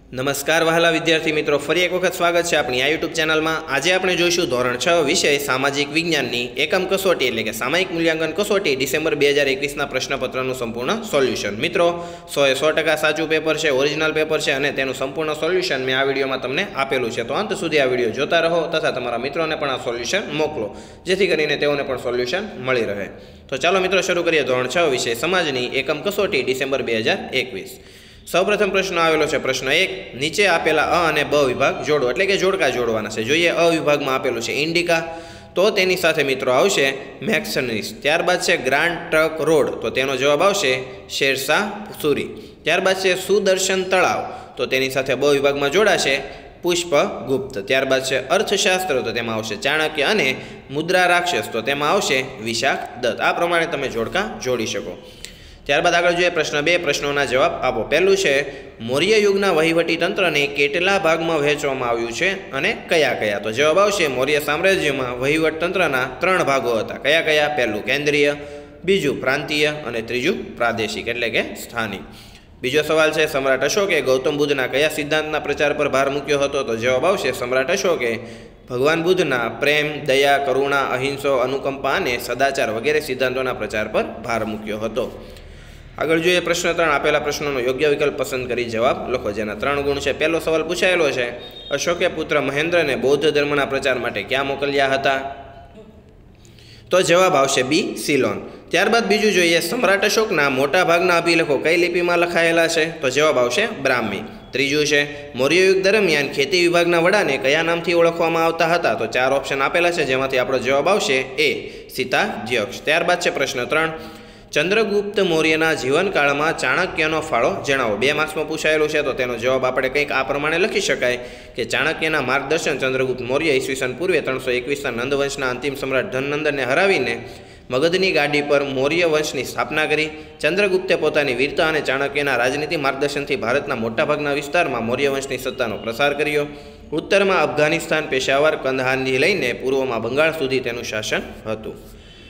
नमस्कार वहाला विद्यार्थी मित्रों, फरी एक वखत स्वागत है अपनी आ यूट्यूब चैनल में। आज આપણે જોઈશું ધોરણ 6 વિષય સામાજિક વિજ્ઞાનની એકમ કસોટી એટલે કે સામયિક મૂલ્યાંકન કસોટી ડિસેમ્બર 2021ના પ્રશ્નપત્રનું સંપૂર્ણ સોલ્યુશન। મિત્રો 100% સાચું પેપર છે, ઓરિજિનલ પેપર છે અને તેનું સંપૂર્ણ સોલ્યુશન મેં આ વિડિયોમાં તમને આપેલું છે। તો અંત સુધી આ વિડિયો જોતા રહો તથા તમારા મિત્રોને પણ આ સોલ્યુશન મોકલો જેથી કરીને તેઓને પણ સોલ્યુશન મળી રહે। તો ચાલો મિત્રો શરૂ કરીએ ધોરણ 6 વિષય સમાજની એકમ કસોટી ડિસેમ્બર 2021। સૌપ્રથમ પ્રશ્ન આવેલો છે। પ્રશ્ન 1, નીચે આપેલા અ અને બ વિભાગ જોડો એટલે કે જોડકા જોડવાના છે। જોઈએ અ વિભાગમાં આપેલું છે ઇન્ડિકા, તો તેની સાથે મિત્રો આવશે મેક્સનરીઝ। ત્યારબાદ છે ગ્રાન્ડ ટ્રક રોડ, તો તેનો જવાબ આવશે શેરશાહ સુરી। ત્યારબાદ છે સુદર્શન તળાવ, તો તેની સાથે બ વિભાગમાં જોડાશે પુષ્પગુપ્ત। ત્યારબાદ છે અર્થશાસ્ત્ર, તો તેમાં આવશે ચાણક્ય અને મુદ્રા રાક્ષસ, તો તેમાં આવશે વિશાખ દત્ત। આ પ્રમાણે તમે જોડકા જોડી શકો। ત્યારબાદ આગળ જોઈએ પ્રશ્ન 2, પ્રશ્નોના જવાબ આપો। પહેલું છે મૌર્ય યુગના વહીવટી તંત્રને કેટલા ભાગમાં વહેંચવામાં આવ્યું છે અને કયા કયા? તો જવાબ આવશે મૌર્ય સામ્રાજ્યમાં વહીવટ તંત્રના 3 ભાગો હતા। કયા કયા? પહેલું કેન્દ્રીય, બીજું પ્રાંતીય અને ત્રીજું પ્રાદેશિક એટલે કે સ્થાનિક। બીજો સવાલ છે સમ્રાટ અશોકે ગૌતમ બુદ્ધના કયા સિદ્ધાંતના પ્રચાર પર ભાર મૂક્યો હતો? તો જવાબ આવશે સમ્રાટ અશોકે ભગવાન બુદ્ધના પ્રેમ, દયા, કરુણા, અહિંસો, અનુકંપા અને સદાચાર વગેરે સિદ્ધાંતોના પ્રચાર પર ભાર મૂક્યો હતો। આગળ જોઈએ પ્રશ્ન 3, આપેલા પ્રશ્નોનો યોગ્ય વિકલ્પ પસંદ કરી જવાબ લખો જેના 3 ગુણ છે। પહેલો સવાલ પૂછાયેલો છે અશોકે પુત્ર મહેન્દ્રને બૌદ્ધ ધર્મના પ્રચાર માટે ક્યાં મોકલ્યા હતા? તો જવાબ આવશે બી સિલોન। ત્યારબાદ બીજું જોઈએ સમ્રાટ અશોકના મોટા ભાગના અભિલેખો કઈ લિપિમાં લખાયેલા છે? તો જવાબ આવશે બ્રાહ્મી। ત્રીજું છે મૌર્ય યુગ દરમિયાન ખેતી વિભાગના વડાને કયા નામથી ઓળખવામાં આવતા હતા? તો 4 ઓપ્શન આપેલા છે જેમાંથી આપણો જવાબ આવશે એ સીતાધ્યક્ષ। ત્યારબાદ છે પ્રશ્ન 3, ચંદ્રગુપ્ત મૌર્યના જીવનકાળમાં ચાણક્યનો ફાળો જણાવો। 2 માર્ક્સમાં પૂછાયેલું છે, તો તેનો જવાબ આપણે કંઈક આ પ્રમાણે લખી શકાય કે ચાણક્યના માર્ગદર્શન ચંદ્રગુપ્ત મૌર્ય ઈસવીસન પૂર્વે 321ના નંદવંશના અંતિમ સમ્રાટ ધનનંદનને હરાવીને મગધની ગાડી પર મૌર્ય વંશની સ્થાપના કરી। ચંદ્રગુપ્તે પોતાની વીરતા અને ચાણક્યના રાજનીતિ માર્ગદર્શનથી ભારતના મોટાભાગના વિસ્તારમાં મૌર્ય વંશની સત્તાનો પ્રસાર કર્યો। ઉત્તરમાં અફઘાનિસ્તાન, પેશાવર, કંદહારથી લઈને પૂર્વમાં બંગાળ સુધી તેનું શાસન હતું।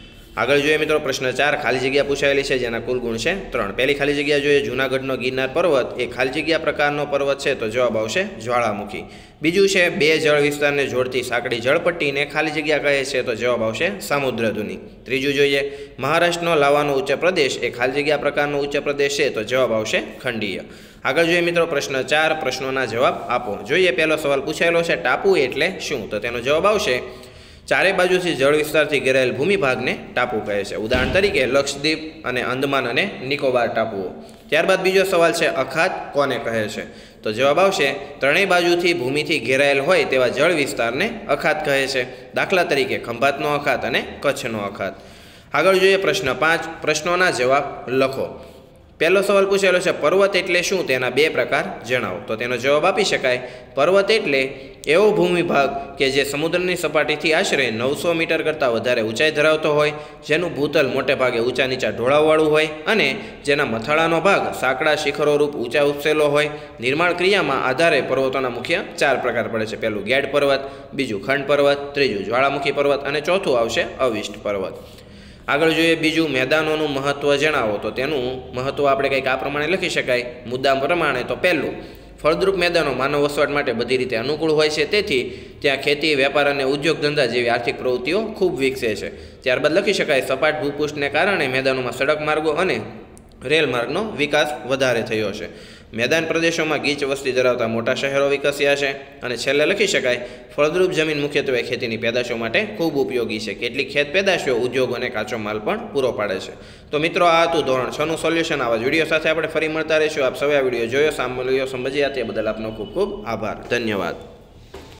આગળ જોઈએ મિત્રો પ્રશ્ન 4, ખાલી જગ્યા પૂછાયેલી છે જેના કુલ ગુણ છે 3। પહેલી ખાલી જગ્યા જોઈએ જૂનાગઢનો ગિરનાર પર્વત એ ખાલી જગ્યા પ્રકારનો પર્વત છે, તો જવાબ આવશે જ્વાળામુખી। બીજું છે 2 જળ વિસ્તારને જોડતી સાંકડી જળપટ્ટીને ખાલી જગ્યા કહે છે, તો જવાબ આવશે સામુદ્રધુની। ત્રીજું જોઈએ મહારાષ્ટ્રનો લાવાનો ઉચ્ચ પ્રદેશ એ ખાલી જગ્યા પ્રકારનો ઉચ્ચ પ્રદેશ છે, તો જવાબ આવશે ખંડીય। આગળ જોઈએ મિત્રો પ્રશ્ન 4, પ્રશ્નોના જવાબ આપો। જોઈએ પહેલો સવાલ પૂછાયેલો છે ટાપુ એટલે શું? તો તેનો જવાબ આવશે ચારે બાજુથી જળ વિસ્તારથી ઘેરાયેલ ભૂમિભાગને ટાપુ કહે છે। ઉદાહરણ તરીકે લક્ષદ્વીપ અને અંદમાન અને નિકોબાર ટાપુઓ। ત્યારબાદ બીજો સવાલ છે અખાત કોને કહે છે? તો જવાબ આવશે ત્રણેય બાજુથી ભૂમિથી ઘેરાયેલ હોય તેવા જળ વિસ્તારને અખાત કહે છે। દાખલા તરીકે ખંભાતનો અખાત અને કચ્છનો અખાત। આગળ જોઈએ પ્રશ્ન 5, પ્રશ્નોના જવાબ લખો। પહેલો સવાલ પૂછેલો છે પર્વત એટલે શું? તેના 2 પ્રકાર જણાવો। તો તેનો જવાબ આપી શકાય પર્વત એટલે એવો ભૂમિભાગ કે જે સમુદ્રની સપાટીથી આશરે 900 મીટર કરતાં વધારે ઊંચાઈ ધરાવતો હોય, જેનું ભૂતલ મોટે ભાગે ઊંચા નીચા ઢોળાવવાળું હોય અને જેના મથાળાનો ભાગ સાંકડા શિખરોરૂપ ઊંચા ઉછેલો હોય। નિર્માણ ક્રિયામાં આધારે પર્વતોના મુખ્ય 4 પ્રકાર પડે છે। પહેલું ગેડ પર્વત, બીજું ખંડ પર્વત, ત્રીજું જ્વાળામુખી પર્વત અને ચોથું આવશે અવિષ્ટ પર્વત। આગળ જોઈએ બીજું મેદાનોનું મહત્ત્વ જણાવો। તો તેનું મહત્ત્વ આપણે કંઈક આ પ્રમાણે લખી શકાય મુદ્દા પ્રમાણે। તો પહેલું ફળદ્રુપ મેદાનો માનવ વસવાટ માટે બધી રીતે અનુકૂળ હોય છે, તેથી ત્યાં ખેતી, વેપાર અને ઉદ્યોગ ધંધા જેવી આર્થિક પ્રવૃત્તિઓ ખૂબ વિકસે છે। ત્યારબાદ લખી શકાય સપાટ ભૂપૃષ્ઠને કારણે મેદાનોમાં સડક માર્ગો અને રેલ માર્ગનો વિકાસ વધારે થયો છે। મેદાન પ્રદેશોમાં ગીચ વસ્તી ધરાવતા મોટા શહેરો વિકસ્યા છે। અને છેલ્લે લખી શકાય ફળદ્રુપ જમીન મુખ્યત્વે ખેતીની પેદાશો માટે ખૂબ ઉપયોગી છે। કેટલીક ખેત પેદાશો ઉદ્યોગ અને કાચો માલ પણ પૂરો પાડે છે। તો મિત્રો આ હતું ધોરણ 6નું સોલ્યુશન। આવા વિડીયો સાથે આપણે ફરી મળતા રહીશું। આપ સૌએ આ વિડીયો જોયો, સાંભળ્યો, સમજ્યા તે બદલ આપનો ખૂબ ખૂબ આભાર, ધન્યવાદ।